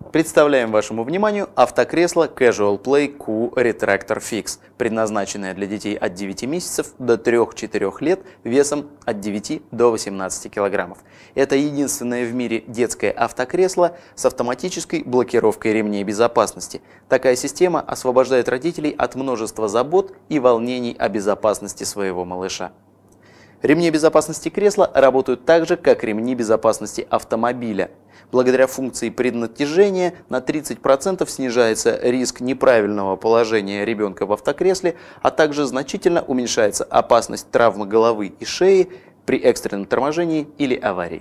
Представляем вашему вниманию автокресло Casual Play Q Retractor Fix, предназначенное для детей от 9 месяцев до 3-4 лет весом от 9 до 18 кг. Это единственное в мире детское автокресло с автоматической блокировкой ремней безопасности. Такая система освобождает родителей от множества забот и волнений о безопасности своего малыша. Ремни безопасности кресла работают так же, как ремни безопасности автомобиля. Благодаря функции преднатяжения на 30% снижается риск неправильного положения ребенка в автокресле, а также значительно уменьшается опасность травмы головы и шеи при экстренном торможении или аварии.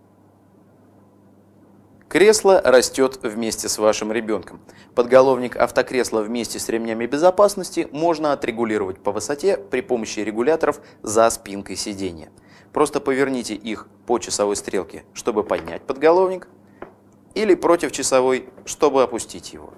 Кресло растет вместе с вашим ребенком. Подголовник автокресла вместе с ремнями безопасности можно отрегулировать по высоте при помощи регуляторов за спинкой сиденья. Просто поверните их по часовой стрелке, чтобы поднять подголовник, или против часовой, чтобы опустить его.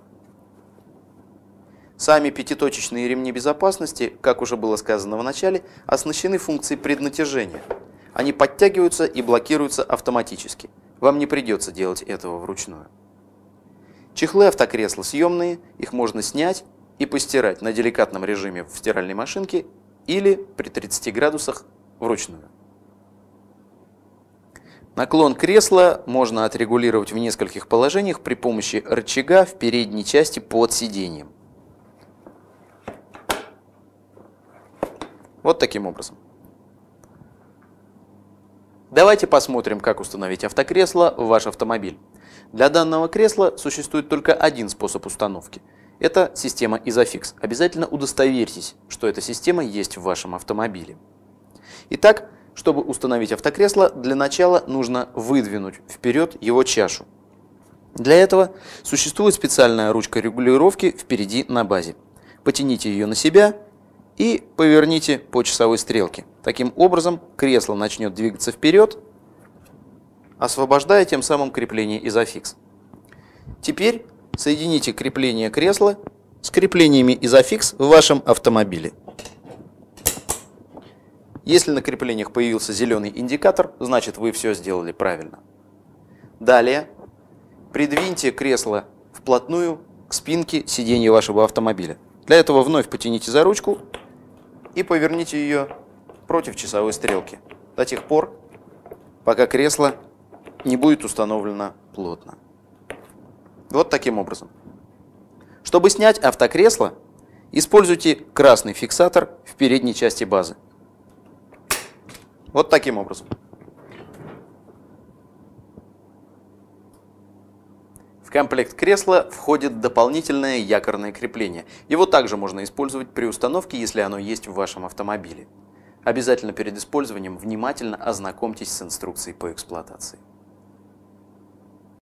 Сами пятиточечные ремни безопасности, как уже было сказано в начале, оснащены функцией преднатяжения. Они подтягиваются и блокируются автоматически. Вам не придется делать этого вручную. Чехлы автокресла съемные, их можно снять и постирать на деликатном режиме в стиральной машинке или при 30 градусах вручную. Наклон кресла можно отрегулировать в нескольких положениях при помощи рычага в передней части под сиденьем. Вот таким образом. Давайте посмотрим, как установить автокресло в ваш автомобиль. Для данного кресла существует только один способ установки. Это система Isofix. Обязательно удостоверьтесь, что эта система есть в вашем автомобиле. Итак, чтобы установить автокресло, для начала нужно выдвинуть вперед его чашу. Для этого существует специальная ручка регулировки впереди на базе. Потяните ее на себя и поверните по часовой стрелке. Таким образом, кресло начнет двигаться вперед, освобождая тем самым крепление Isofix. Теперь соедините крепление кресла с креплениями Isofix в вашем автомобиле. Если на креплениях появился зеленый индикатор, значит вы все сделали правильно. Далее придвиньте кресло вплотную к спинке сиденья вашего автомобиля. Для этого вновь потяните за ручку и поверните ее против часовой стрелки до тех пор, пока кресло не будет установлено плотно. Вот таким образом. Чтобы снять автокресло, используйте красный фиксатор в передней части базы. Вот таким образом. В комплект кресла входит дополнительное якорное крепление. Его также можно использовать при установке, если оно есть в вашем автомобиле. Обязательно перед использованием внимательно ознакомьтесь с инструкцией по эксплуатации.